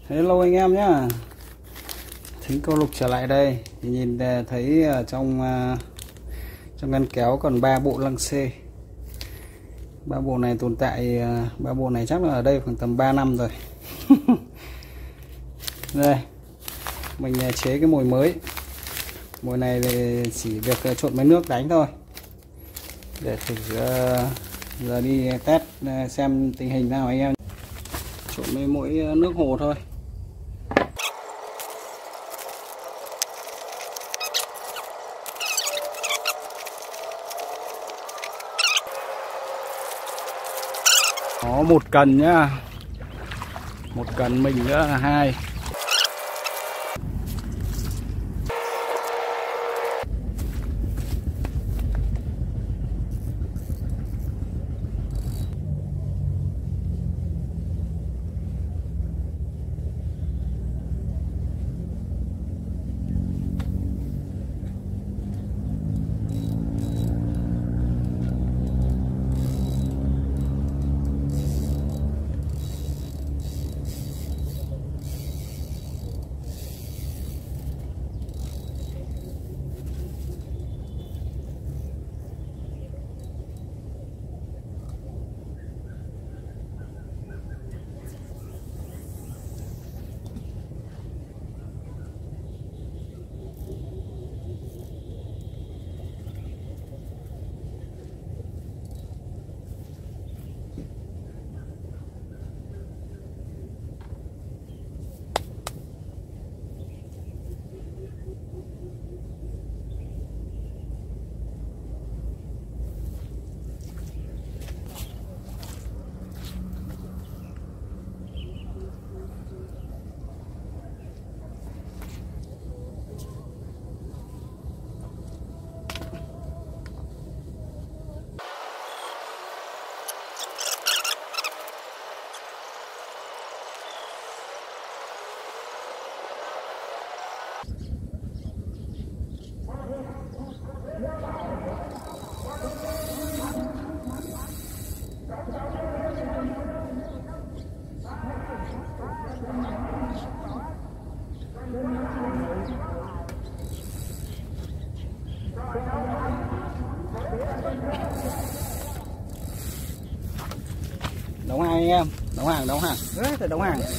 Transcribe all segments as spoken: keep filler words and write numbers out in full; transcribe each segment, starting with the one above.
Hello anh em nhá. Thính Câu Lục trở lại đây. Thì nhìn thấy ở trong trong ngăn kéo còn ba bộ lăng xê. Ba bộ này tồn tại ba bộ này chắc là ở đây khoảng tầm ba năm rồi. Đây. Mình chế cái mồi mới. Mồi này thì chỉ việc trộn với nước đánh thôi. Để thử giờ đi test xem tình hình nào anh em. Trộn với mỗi nước hồ thôi. Có một cần nhá, một cần mình nữa là hai. Đóng hàng anh em, đóng hàng, đóng hàng, đấy phải đóng hàng.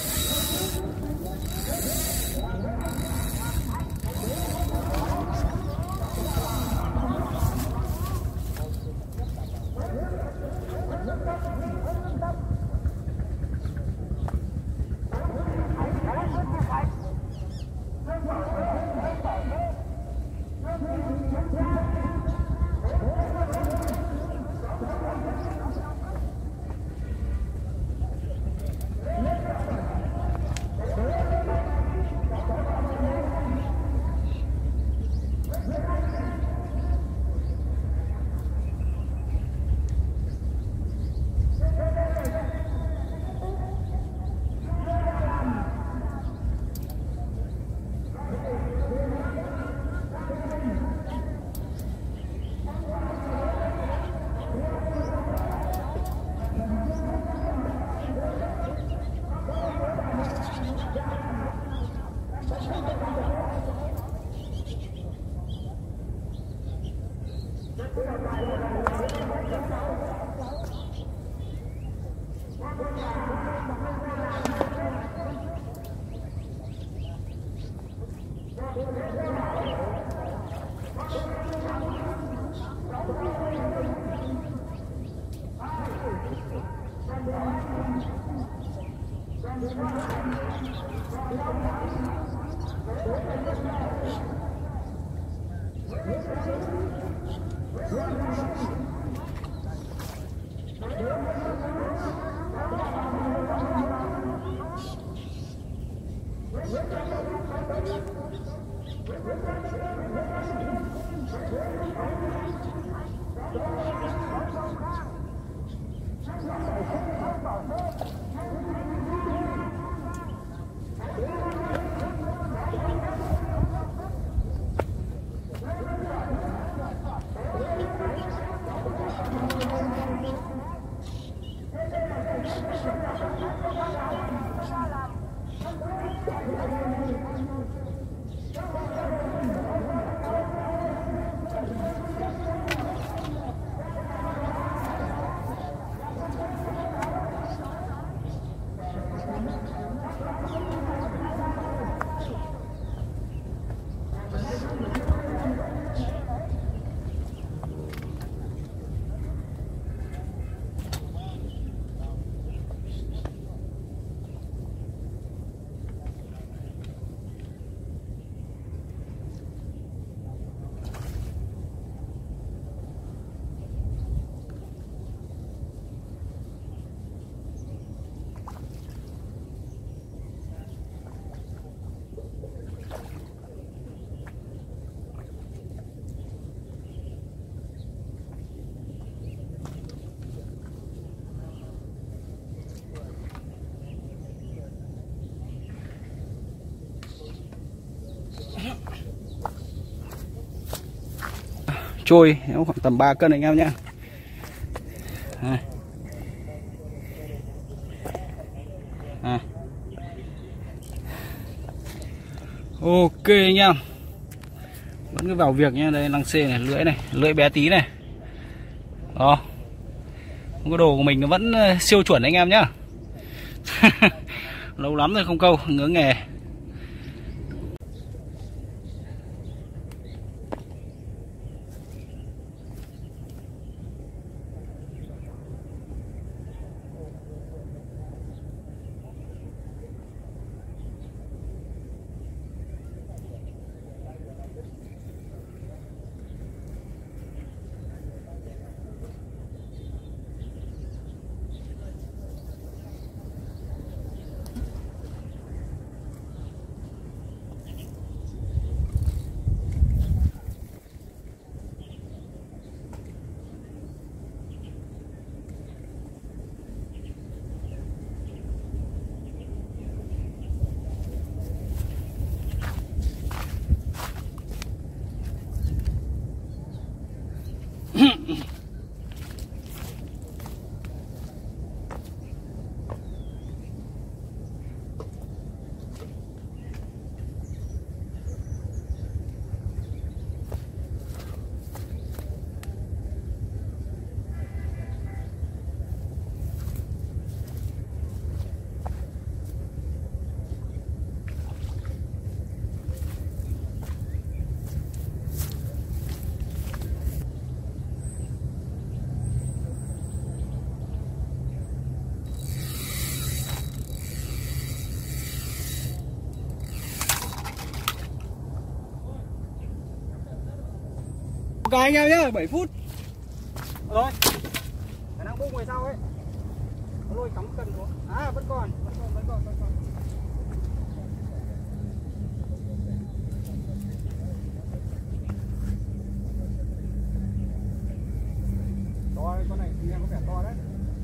Trôi nó khoảng tầm ba cân anh em nhé. À. À. Ok anh em, vẫn cứ vào việc nhé. Đây lăng xê này, lưỡi này, lưỡi bé tí này. Đó, cái đồ của mình nó vẫn siêu chuẩn anh em nhá. Lâu lắm rồi không câu, ngứa nghề. Cái anh em nhé, bảy phút. Rồi. Khả năng bung ngoài sau ấy. Nó lôi cắm cần xuống. À vẫn còn, vẫn còn, vẫn còn, vẫn còn. To đấy, con này thì em có vẻ to đấy.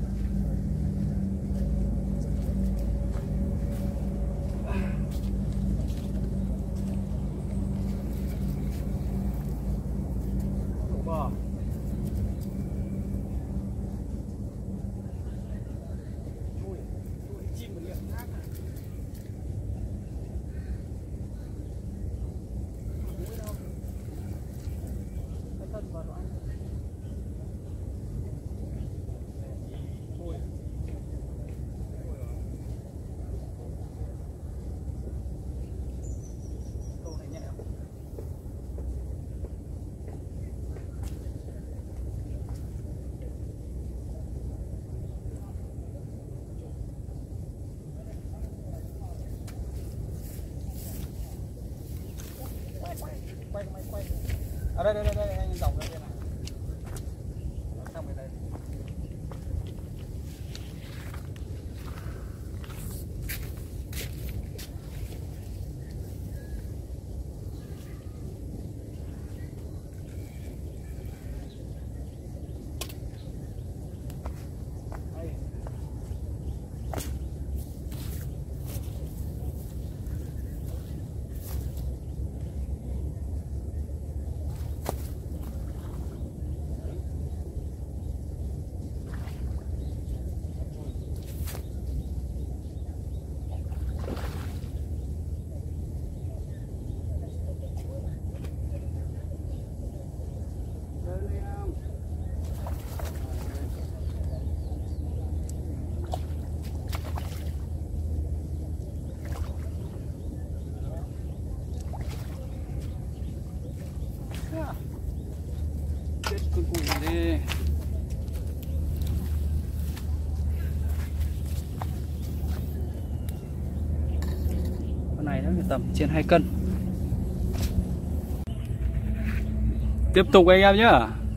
Bờ. Chui, chui chim một điểm khác này. Mũi đâu? Cái thân vào đó anh. Chui. Câu này nhẹ không? Quay máy quay. À đây đây đây, đây anh dòng ra đây này. Xong rồi đây. này nó tầm trên hai cân. Tiếp tục anh em nhé.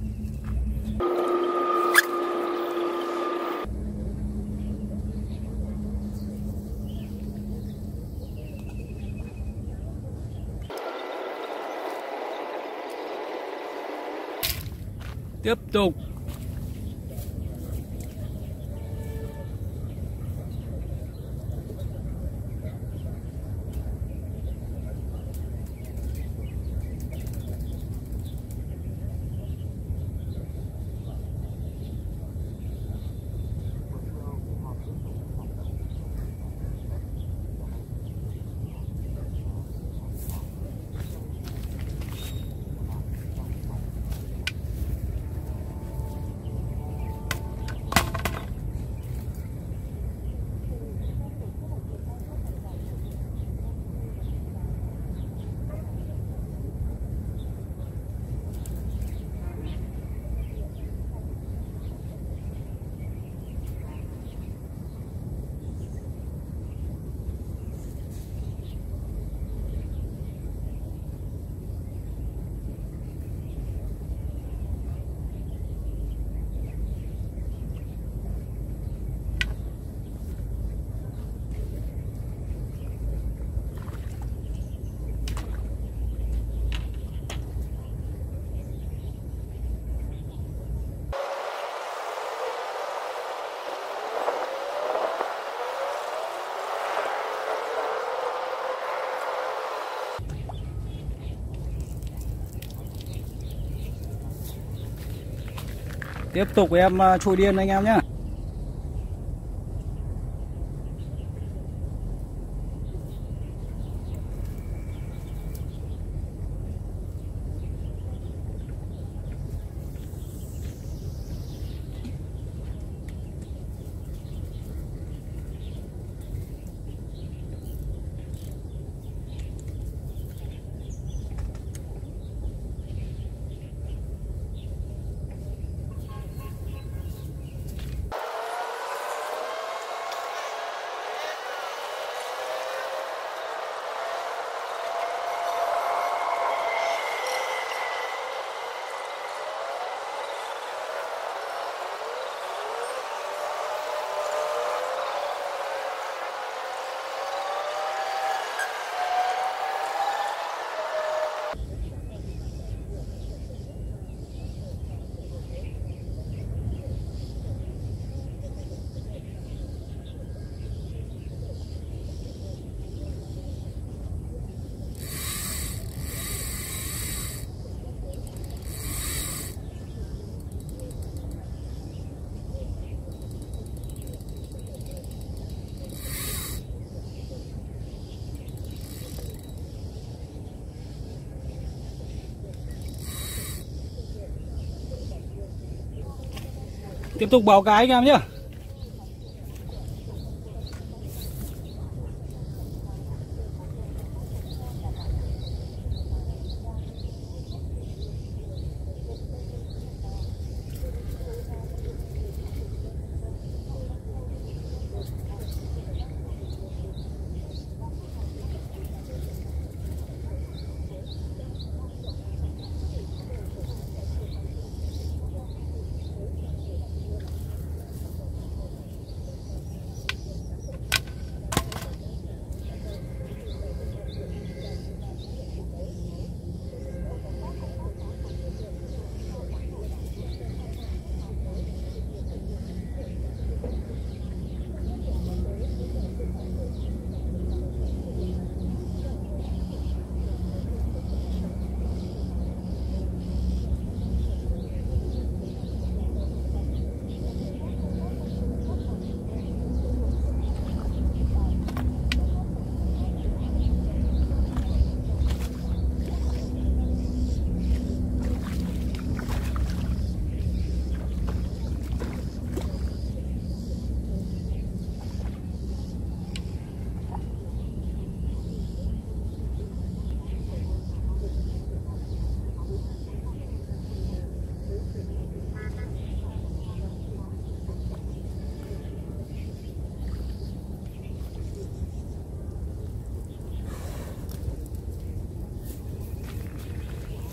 Tiếp tục. Tiếp tục em chui điên anh em nhé. Tiếp tục báo cái anh em nhé.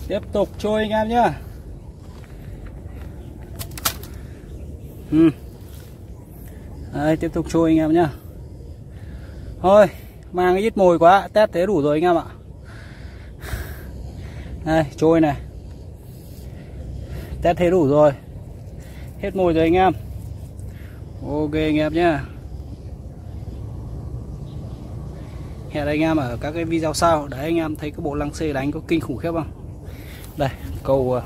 Tiếp tục trôi anh em nhá. Ừ. Đây, tiếp tục trôi anh em nhá. Thôi, mang ít mồi quá, test thế đủ rồi anh em ạ. Đây, trôi này. Test thế đủ rồi. Hết mồi rồi anh em. Ok anh em nhá. Hẹn anh em ở các cái video sau. Đấy anh em thấy cái bộ lăng xê đánh có kinh khủng khiếp không? Đây, câu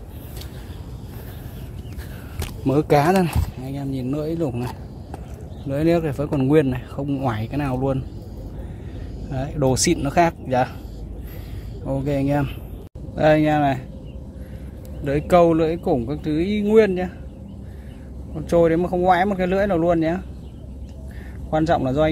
mớ cá đây này. Anh em nhìn lưỡi lủng này. Lưỡi nước này vẫn còn nguyên này, không ngoải cái nào luôn. Đấy, đồ xịn nó khác dạ. Ok anh em. Đây anh em này. Lưỡi câu, lưỡi củng các thứ y nguyên nhá. Con trôi đấy mà không ngoái một cái lưỡi nào luôn nhá. Quan trọng là do anh